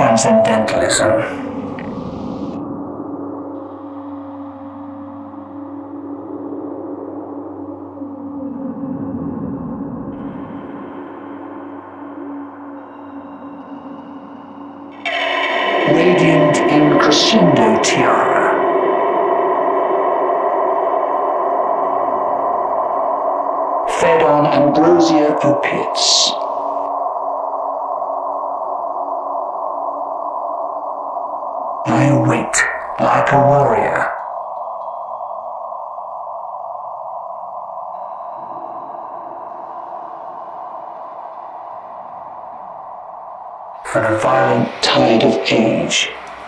transcendentalism. Radiant in crescendo tiara. Fed on ambrosia opiates. I wait like a warrior. For the violent tide of age.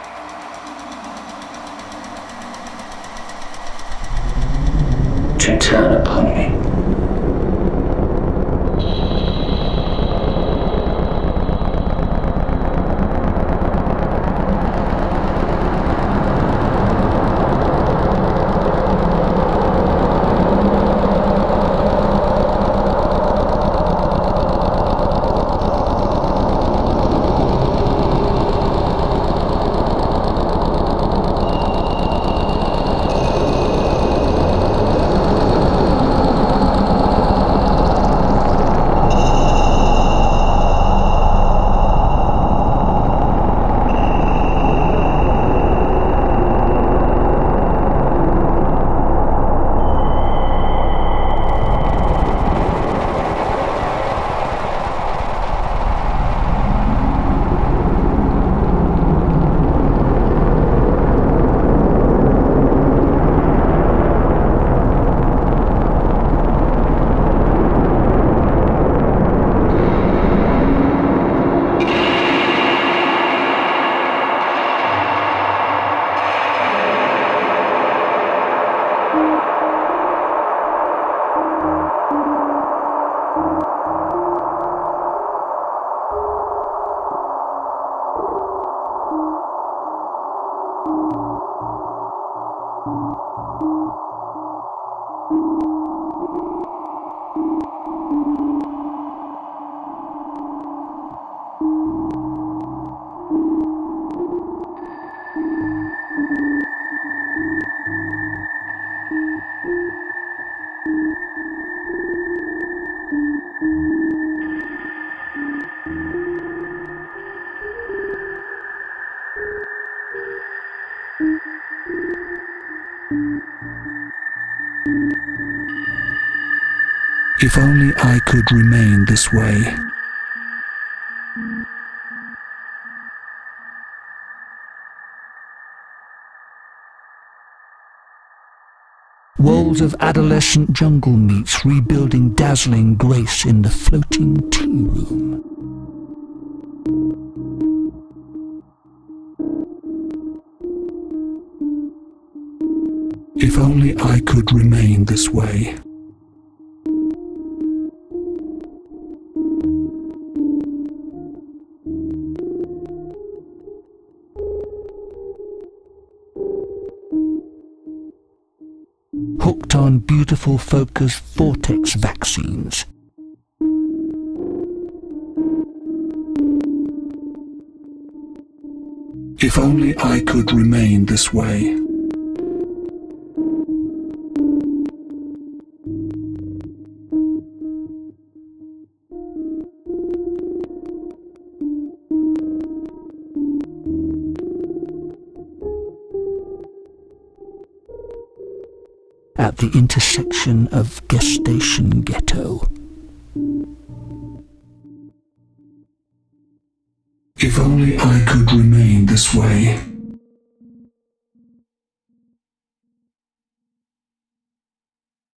To turn upon me. If only I could remain this way. Walls of adolescent jungle meets rebuilding dazzling grace in the floating tea room. If only I could remain this way. Hooked on beautiful focused vortex vaccines. If only I could remain this way. At the intersection of gestation ghetto. If only I could remain this way.